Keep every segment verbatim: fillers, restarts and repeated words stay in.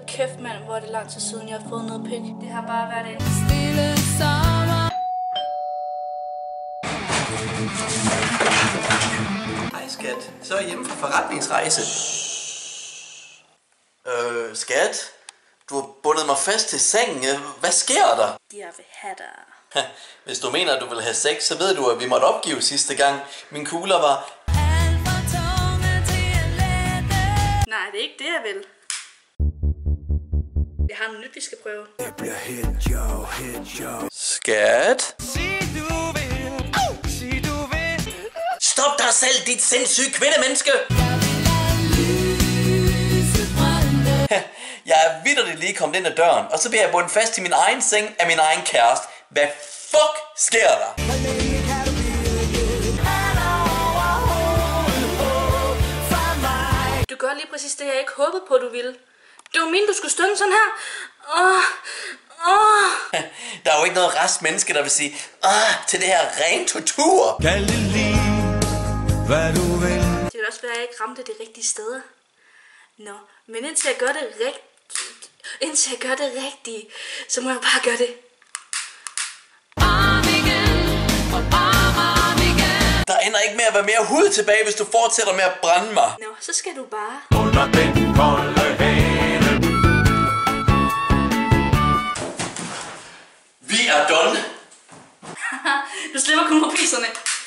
kæft, mand, hvor er det lang tid siden, jeg har fået noget pik. Det har bare været en stille sommer. Hej skat, så er jeg hjemme fra forretningsrejse. Øh, skat, du har bundet mig fast til sengen. Hvad sker der? Jeg vil have dig. Hvis du mener, at du vil have sex, så ved du, at vi måtte opgive sidste gang. Min kugler var... Nej, det er ikke det, jeg vil. Jeg har noget nyt, vi skal prøve. Det bliver hit, jo, hit, jo. Skat? Sig du vil, oh, sig du vil. Stop dig selv, dit sindssyge kvindemenneske! Jeg er vitterligt lige kommet ind ad døren, og så bliver jeg bundet fast i min egen seng af min egen kæreste. Hvad fuck sker der? Du gør lige præcis det, jeg ikke håbede på, du ville. Det var min, du skulle stønne sådan her. Åh, åh. Der er jo ikke noget rest menneske, der vil sige, ah, til det her ren tortur. Kald det lige, hvad du vil. Det vil også være, at jeg ikke ramte de rigtige steder. Nå, men indtil jeg gør det rigtigt, indtil jeg gør det rigtigt, så må jeg bare gøre det. Der ender ikke med at være mere hud tilbage, hvis du fortsætter med at brænde mig. Nå, så skal du bare. Under den kolde hane. Vi er done. Du slipper kun på piserne.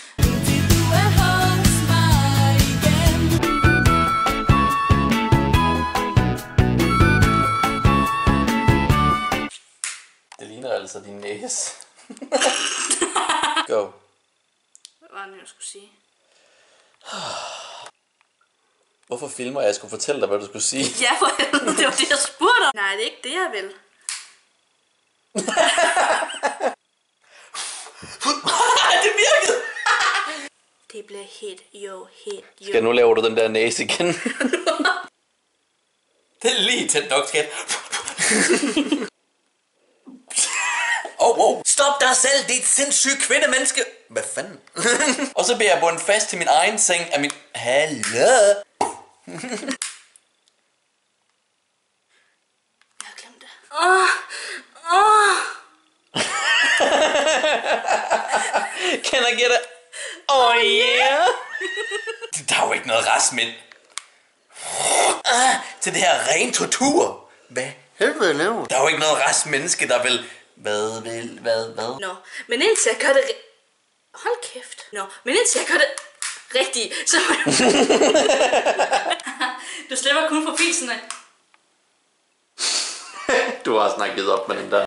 Det ligner altså din næse. Go. Hvad var det, jeg skulle sige? Hvorfor filmer jeg? Jeg skulle fortælle dig, hvad du skulle sige. Ja, for helvede, det var det, jeg spurgte om. Nej, det er ikke det, jeg vil. Det virkede! Det bliver hit, jo, hit, jo. Skal nu laver du den der næse igen? Det er lige tæt nok, skat. Oh, wow. Stop dig selv, dit sindssyge kvindemenneske. Hvad fanden? Og så bliver jeg bundet fast til min egen seng af min... Hallo? Jeg har glemt det. Åh, åh. Can I get it? Oh yeah. Der er jo ikke noget rest, men... Ah, til det her ren tortur. Hvad helvede laver? Der er jo ikke noget rest menneske, der vil... Hvad vil... Hvad? Hvad? Nå, men indtil jeg gør det... Hold kæft. Nå, men indtil jeg gør det rigtigt, så... Du slipper kun på piserne. Du har snakket op med den der.